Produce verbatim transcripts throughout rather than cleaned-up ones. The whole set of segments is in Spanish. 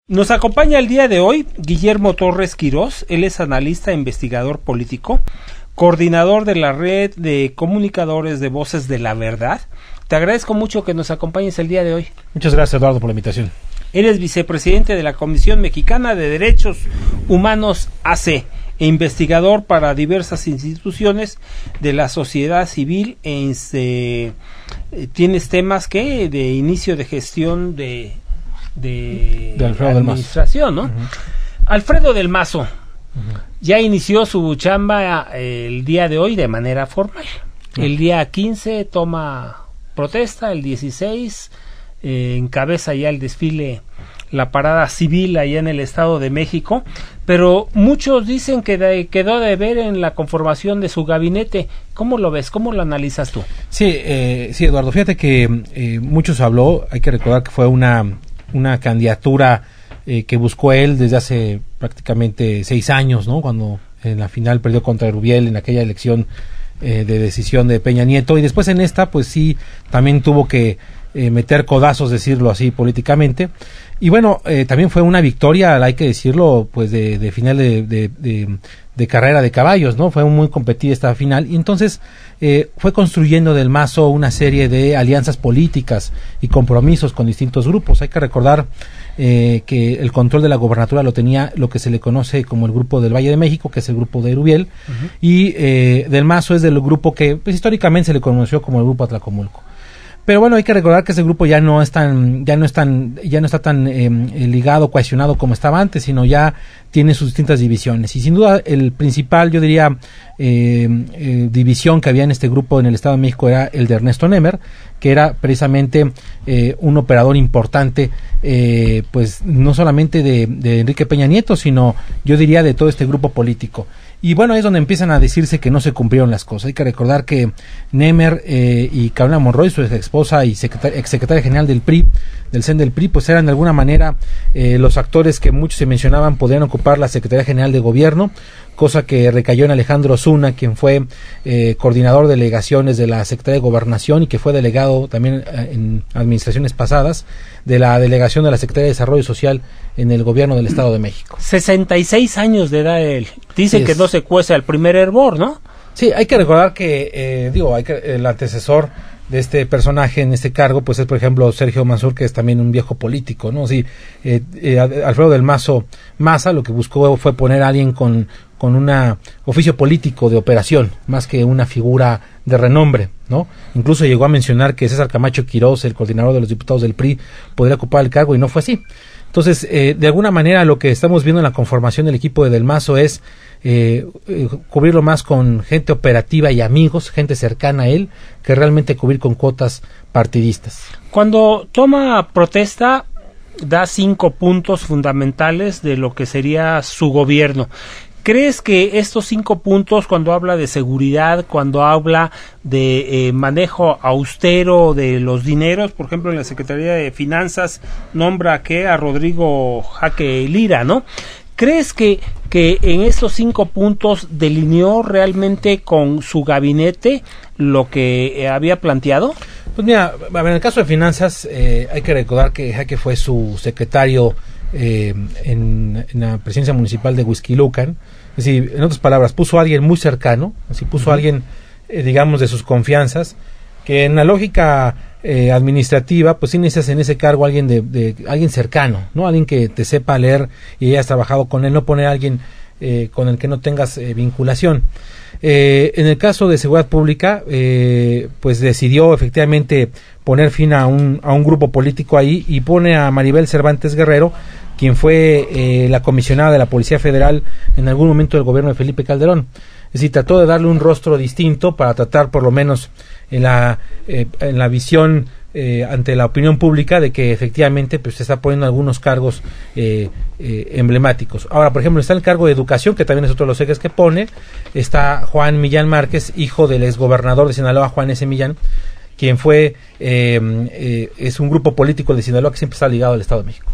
Nos acompaña el día de hoy Guillermo Torres Quirós. Él es analista e investigador político, coordinador de la red de comunicadores de Voces de la Verdad. Te agradezco mucho que nos acompañes el día de hoy. Muchas gracias, Eduardo, por la invitación. Eres vicepresidente de la Comisión Mexicana de Derechos Humanos A C e investigador para diversas instituciones de la sociedad civil. En, eh, tienes temas que de inicio de gestión de, de, de Alfredo administración, ¿no? Uh-huh. Alfredo del Mazo uh-huh. ya inició su chamba eh, el día de hoy de manera formal. Uh-huh. El día quince toma protesta, el dieciséis eh, encabeza ya el desfile, la parada civil allá en el Estado de México, pero muchos dicen que de, quedó de ver en la conformación de su gabinete. ¿Cómo lo ves? ¿Cómo lo analizas tú? Sí, eh, sí, Eduardo, fíjate que eh, muchos habló, hay que recordar que fue una, una candidatura eh, que buscó él desde hace prácticamente seis años, ¿no? Cuando en la final perdió contra Erubiel en aquella elección eh, de decisión de Peña Nieto, y después en esta, pues sí, también tuvo que eh, meter codazos, decirlo así, políticamente. Y bueno, eh, también fue una victoria, hay que decirlo, pues de, de final de, de, de, de carrera de caballos, ¿no? Fue muy competida esta final, y entonces eh, fue construyendo del Mazo una serie de alianzas políticas y compromisos con distintos grupos. Hay que recordar eh, que el control de la gobernatura lo tenía lo que se le conoce como el Grupo del Valle de México, que es el Grupo de Erubiel, uh-huh. y eh, del Mazo es del grupo que pues, históricamente se le conoció como el Grupo Atlacomulco. Pero bueno, hay que recordar que ese grupo ya no es tan, ya no es tan, ya no está tan eh, ligado, cohesionado como estaba antes, sino ya tiene sus distintas divisiones. Y sin duda el principal, yo diría, eh, eh, división que había en este grupo en el Estado de México era el de Ernesto Nemer, que era precisamente eh, un operador importante, eh, pues no solamente de, de Enrique Peña Nieto, sino yo diría de todo este grupo político. Y bueno, es donde empiezan a decirse que no se cumplieron las cosas. Hay que recordar que Nemer eh, y Carolina Monroy, su ex esposa y secretaria, ex secretaria general del P R I, del C E N del P R I, pues eran de alguna manera eh, los actores que muchos se mencionaban podían ocupar la Secretaría General de Gobierno, cosa que recayó en Alejandro Osuna, quien fue eh, coordinador de delegaciones de la Secretaría de Gobernación y que fue delegado también eh, en administraciones pasadas de la delegación de la Secretaría de Desarrollo Social en el gobierno del Estado de México. sesenta y seis años de edad él. Dicen que no se cuece al primer hervor, ¿no? Sí, hay que recordar que, eh, digo, hay que, el antecesor de este personaje en este cargo, pues es por ejemplo Sergio Mansur, que es también un viejo político, ¿no? Sí, eh, eh, Alfredo del Mazo Maza lo que buscó fue poner a alguien con, con un oficio político de operación, más que una figura de renombre, ¿no? Incluso llegó a mencionar que César Camacho Quirós, el coordinador de los diputados del P R I, podría ocupar el cargo, y no fue así. Entonces, eh, de alguna manera lo que estamos viendo en la conformación del equipo de Del Mazo es eh, eh, cubrirlo más con gente operativa y amigos, gente cercana a él, que realmente cubrir con cuotas partidistas. Cuando toma protesta, da cinco puntos fundamentales de lo que sería su gobierno. ¿Crees que estos cinco puntos, cuando habla de seguridad, cuando habla de eh, manejo austero de los dineros, por ejemplo en la Secretaría de Finanzas nombra que a Rodrigo Jaque Lira, ¿no? ¿Crees que, que en estos cinco puntos delineó realmente con su gabinete lo que eh, había planteado? Pues mira, en el caso de Finanzas eh, hay que recordar que Jaque fue su secretario Eh, en, en la presidencia municipal de Huixquilucan. Es decir, en otras palabras, puso a alguien muy cercano, así puso uh-huh. a alguien, eh, digamos, de sus confianzas, que en la lógica eh, administrativa, pues sí necesitas en ese cargo alguien de, de alguien cercano, ¿no? Alguien que te sepa leer y hayas trabajado con él, no poner a alguien eh, con el que no tengas eh, vinculación. Eh, en el caso de seguridad pública, eh, pues decidió efectivamente poner fin a un, a un grupo político ahí y pone a Maribel Cervantes Guerrero, quien fue eh, la comisionada de la Policía Federal en algún momento del gobierno de Felipe Calderón. Es decir, trató de darle un rostro distinto para tratar por lo menos en la, eh, en la visión eh, ante la opinión pública de que efectivamente pues se está poniendo algunos cargos eh, eh, emblemáticos. Ahora, por ejemplo, está el cargo de educación, que también es otro de los ejes que pone. Está Juan Millán Márquez, hijo del exgobernador de Sinaloa, Juan S. Millán, quien fue, eh, eh, es un grupo político de Sinaloa que siempre está ligado al Estado de México.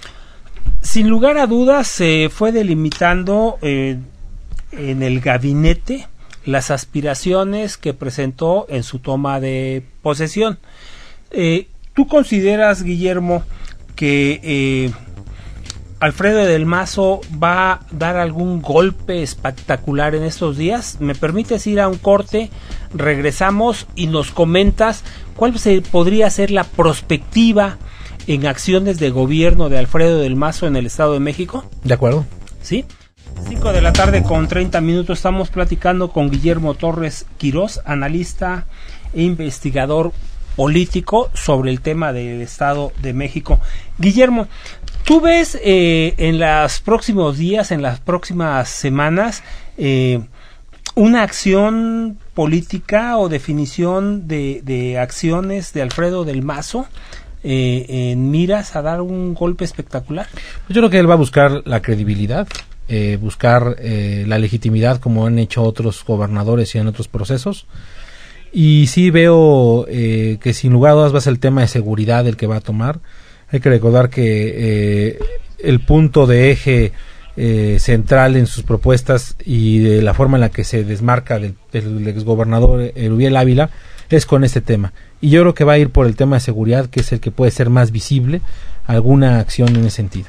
Sin lugar a dudas, se eh, fue delimitando eh, en el gabinete las aspiraciones que presentó en su toma de posesión. Eh, ¿Tú consideras, Guillermo, que eh, ¿Alfredo del Mazo va a dar algún golpe espectacular en estos días? ¿Me permites ir a un corte? Regresamos y nos comentas cuál se podría ser la prospectiva en acciones de gobierno de Alfredo del Mazo en el Estado de México. De acuerdo. ¿Sí? cinco de la tarde con treinta minutos. Estamos platicando con Guillermo Torres Quirós, analista e investigador político sobre el tema del Estado de México. Guillermo, ¿tú ves eh, en los próximos días, en las próximas semanas, eh, una acción política o definición de, de acciones de Alfredo del Mazo eh, en miras a dar un golpe espectacular? Yo creo que él va a buscar la credibilidad, eh, buscar eh, la legitimidad como han hecho otros gobernadores y en otros procesos. Y sí veo eh, que sin lugar a dudas va a ser el tema de seguridad el que va a tomar. Hay que recordar que eh, el punto de eje eh, central en sus propuestas y de la forma en la que se desmarca del, del exgobernador Erubiel Ávila es con este tema. Y yo creo que va a ir por el tema de seguridad, que es el que puede ser más visible, alguna acción en ese sentido.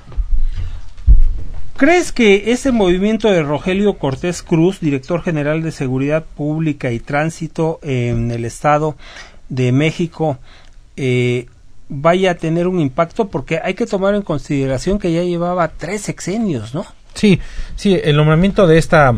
¿Crees que ese movimiento de Rogelio Cortés Cruz, director general de Seguridad Pública y Tránsito en el Estado de México, eh, vaya a tener un impacto? Porque hay que tomar en consideración que ya llevaba tres sexenios, ¿no? Sí, sí, el nombramiento de esta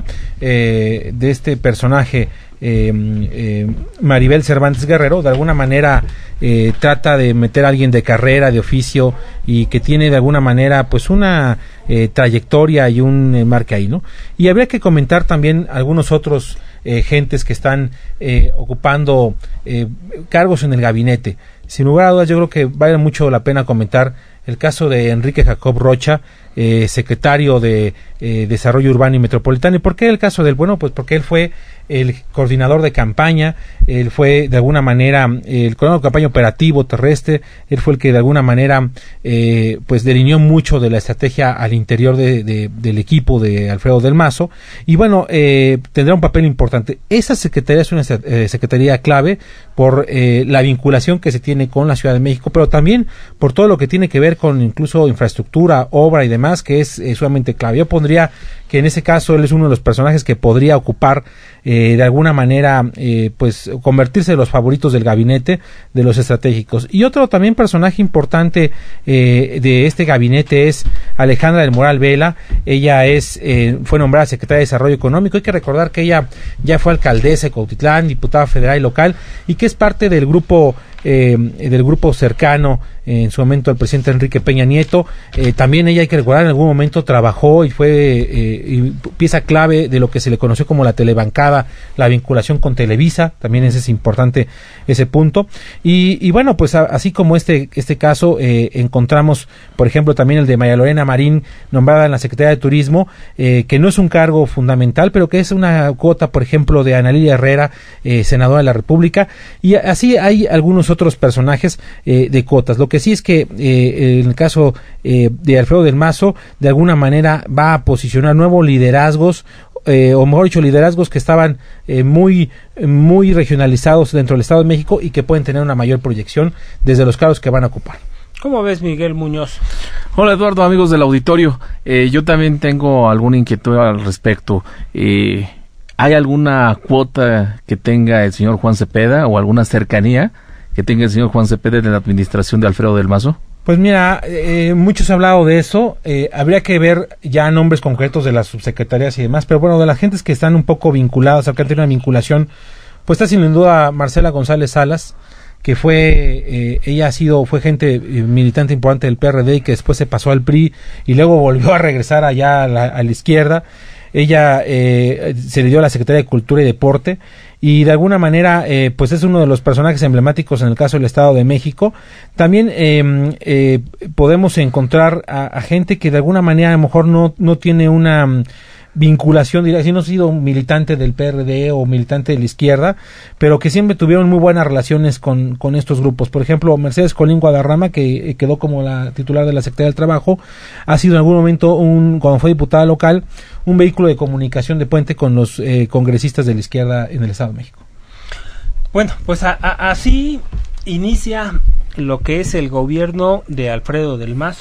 eh, de este personaje eh, eh, Maribel Cervantes Guerrero de alguna manera eh, trata de meter a alguien de carrera, de oficio y que tiene de alguna manera pues una eh, trayectoria y un eh, marque ahí, ¿no? Y habría que comentar también algunos otros eh, gentes que están eh, ocupando eh, cargos en el gabinete. Sin lugar a dudas, yo creo que vale mucho la pena comentar el caso de Enrique Jacob Rocha, eh, secretario de eh, Desarrollo Urbano y Metropolitano. ¿Y por qué el caso del? Bueno, pues porque él fue el coordinador de campaña, él fue de alguna manera el coordinador de campaña operativo terrestre, él fue el que de alguna manera eh, pues delineó mucho de la estrategia al interior de, de, del equipo de Alfredo del Mazo, y bueno, eh, tendrá un papel importante. Esa secretaría es una eh, secretaría clave por eh, la vinculación que se tiene con la Ciudad de México, pero también por todo lo que tiene que ver con incluso infraestructura, obra y demás, que es eh, sumamente clave. Yo pondría que en ese caso él es uno de los personajes que podría ocupar eh, de alguna manera eh, pues convertirse en los favoritos del gabinete de los estratégicos. Y otro también personaje importante eh, de este gabinete es Alejandra del Moral Vela. Ella es eh, fue nombrada secretaria de Desarrollo Económico. Hay que recordar que ella ya fue alcaldesa de Cuautitlán, diputada federal y local, y que es parte del grupo Eh, del grupo cercano eh, en su momento al presidente Enrique Peña Nieto. Eh, también ella, hay que recordar, en algún momento trabajó y fue eh, y pieza clave de lo que se le conoció como la telebancada, la vinculación con Televisa, también ese es importante ese punto. Y, y bueno, pues a, así como este este caso, eh, encontramos, por ejemplo, también el de María Lorena Marín, nombrada en la Secretaría de Turismo, eh, que no es un cargo fundamental, pero que es una cuota, por ejemplo, de Ana Lilia Herrera, eh, senadora de la República, y así hay algunos otros personajes eh, de cotas. Lo que sí es que eh, en el caso eh, de Alfredo del Mazo, de alguna manera va a posicionar nuevos liderazgos, eh, o mejor dicho, liderazgos que estaban eh, muy, muy regionalizados dentro del Estado de México y que pueden tener una mayor proyección desde los cargos que van a ocupar. ¿Cómo ves, Miguel Muñoz? Hola, Eduardo, amigos del auditorio. Eh, yo también tengo alguna inquietud al respecto. Eh, ¿Hay alguna cuota que tenga el señor Juan Cepeda o alguna cercanía que tenga el señor Juan Cepeda en la administración de Alfredo del Mazo? Pues mira, eh, muchos han hablado de eso, eh, habría que ver ya nombres concretos de las subsecretarías y demás, pero bueno, de las gentes que están un poco vinculadas, o que han tenido una vinculación, pues está sin duda Marcela González Salas, que fue, eh, ella ha sido, fue gente eh, militante importante del P R D y que después se pasó al P R I y luego volvió a regresar allá a la, a la izquierda. Ella eh, se le dio a la Secretaría de Cultura y Deporte y de alguna manera eh, pues es uno de los personajes emblemáticos en el caso del Estado de México. También eh, eh, podemos encontrar a, a gente que de alguna manera a lo mejor no, no tiene una um, vinculación, diría, si no ha sido un militante del P R D o militante de la izquierda, pero que siempre tuvieron muy buenas relaciones con, con estos grupos. Por ejemplo, Mercedes Colín Guadarrama, que eh, quedó como la titular de la Secretaría del Trabajo, ha sido en algún momento, un cuando fue diputada local, un vehículo de comunicación de puente con los eh, congresistas de la izquierda en el Estado de México. Bueno, pues a, a, así inicia lo que es el gobierno de Alfredo del Mazo,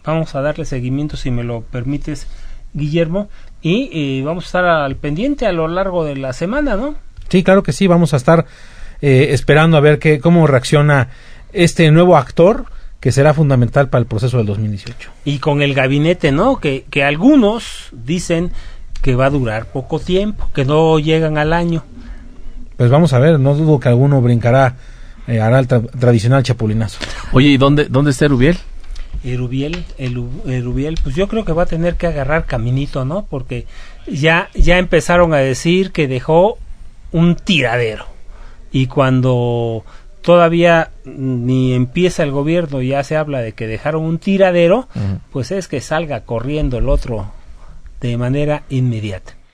vamos a darle seguimiento, si me lo permites, Guillermo, y eh, vamos a estar al pendiente a lo largo de la semana, ¿no? Sí, claro que sí, vamos a estar eh, esperando a ver qué, cómo reacciona este nuevo actor, que será fundamental para el proceso del dos mil dieciocho. Y con el gabinete, ¿no? Que, que algunos dicen que va a durar poco tiempo, que no llegan al año. Pues vamos a ver, no dudo que alguno brincará, eh, hará el tra- tradicional chapulinazo. Oye, ¿y dónde, dónde está Erubiel? Erubiel, el, Erubiel, pues yo creo que va a tener que agarrar caminito, ¿no? Porque ya, ya empezaron a decir que dejó un tiradero. Y cuando todavía ni empieza el gobierno ya se habla de que dejaron un tiradero, uh-huh. pues es que salga corriendo el otro de manera inmediata.